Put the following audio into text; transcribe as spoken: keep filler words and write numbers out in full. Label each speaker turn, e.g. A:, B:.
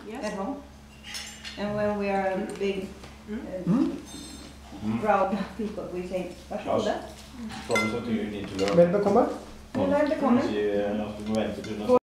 A: yes.
B: at home. And when we are big,
A: Mm.
B: uh,
C: Mm.
B: proud people, we say varsågoda.
C: Probably something you need to learn.
D: Välbekomme.
B: Men välkommen.
C: I, uh, momenten